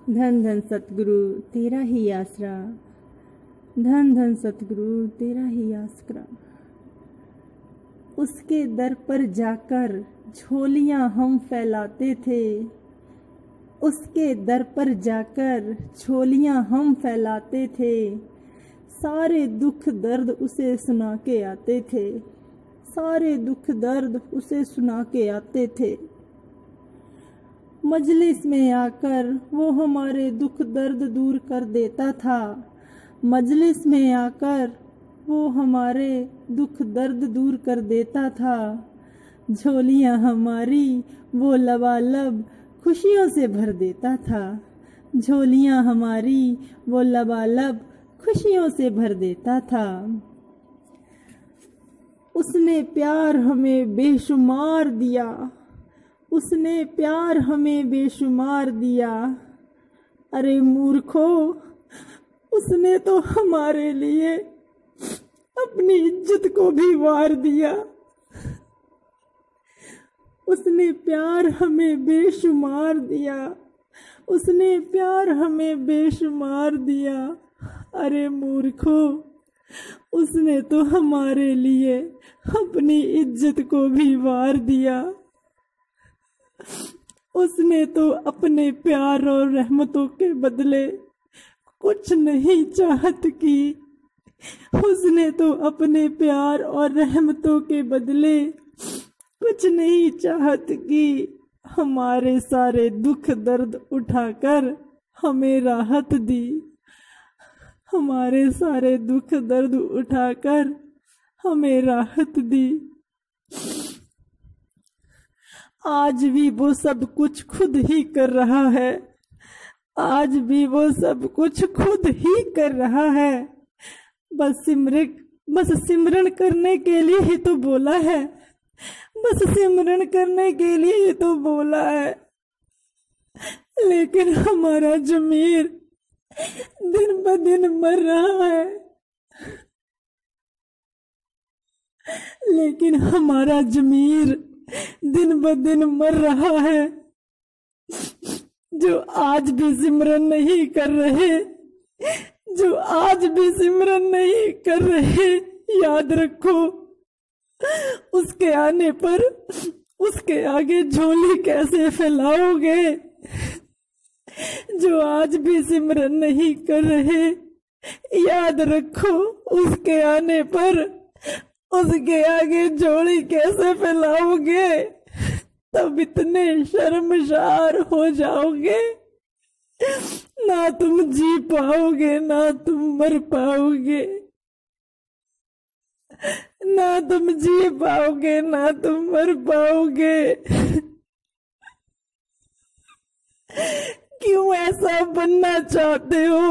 धन धन सतगुरु तेरा ही आसरा, धन धन सतगुरु तेरा ही आसरा। उसके दर पर जाकर झोलियां हम फैलाते थे, उसके दर पर जाकर झोलियां हम फैलाते थे। सारे दुख दर्द उसे सुना के आते थे, सारे दुख दर्द उसे सुना के आते थे। मजलिस में आकर वो हमारे दुख दर्द दूर कर देता था, मजलिस में आकर वो हमारे दुख दर्द दूर कर देता था। झोलियां हमारी वो लबालब खुशियों से भर देता था, झोलियां हमारी वो लबालब खुशियों से भर देता था। उसने प्यार हमें बेशुमार दिया, उसने प्यार हमें बेशुमार दिया। अरे मूर्खो, उसने तो हमारे लिए अपनी इज्जत को भी वार दिया। उसने प्यार हमें बेशुमार दिया, उसने प्यार हमें बेशुमार दिया। अरे मूर्खो, उसने तो हमारे लिए अपनी इज्जत को भी वार दिया। उसने तो अपने प्यार और रहमतों के बदले कुछ नहीं चाहत की, उसने तो अपने प्यार और रहमतों के बदले कुछ नहीं चाहत की। हमारे सारे दुख दर्द उठाकर हमें राहत दी, हमारे सारे दुख दर्द उठाकर हमें राहत दी। आज भी वो सब कुछ खुद ही कर रहा है, आज भी वो सब कुछ खुद ही कर रहा है। बस सिमरन करने के लिए ही तो बोला है, बस सिमरन करने के लिए ही तो बोला है। लेकिन हमारा ज़मीर दिन ब दिन मर रहा है, लेकिन हमारा ज़मीर दिन ब दिन मर रहा है। जो आज भी सिमरन नहीं कर रहे, जो आज भी सिमरन नहीं कर रहे, याद रखो उसके आने पर उसके आगे झोली कैसे फैलाओगे। जो आज भी सिमरन नहीं कर रहे, याद रखो उसके आने पर उसके आगे झोली कैसे फैलाओगे। तब इतने शर्मसार हो जाओगे, ना तुम जी पाओगे ना तुम मर पाओगे, ना तुम जी पाओगे ना तुम मर पाओगे। क्यों ऐसा बनना चाहते हो,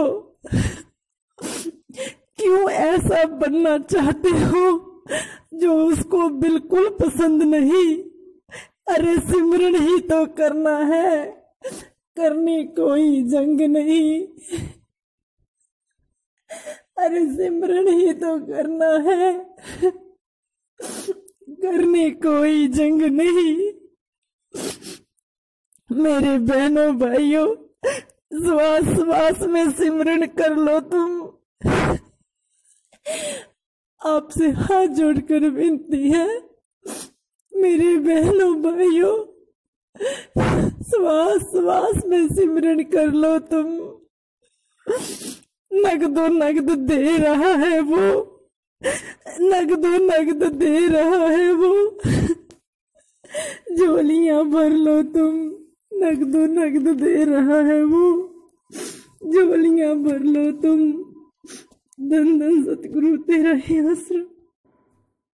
क्यों ऐसा बनना चाहते हो जो उसको बिल्कुल पसंद नहीं। अरे सिमरन ही तो करना है, करनी कोई जंग नहीं। अरे सिमरन ही तो करना है, करनी कोई जंग नहीं। मेरे बहनों भाइयों, श्वास श्वास में सिमरन कर लो तुम। आपसे हाथ जोड़कर विनती है मेरे बहनों भाइयों, श्वास श्वास में सिमरन कर लो तुम। नगदो नगद दे रहा है वो, नगदो नगद दे रहा है वो। झोलियां भर लो तुम, नगदो नगद दे रहा है वो। झोलियां भर लो तुम, धन धन सतगुरु तेरा ही आसरा।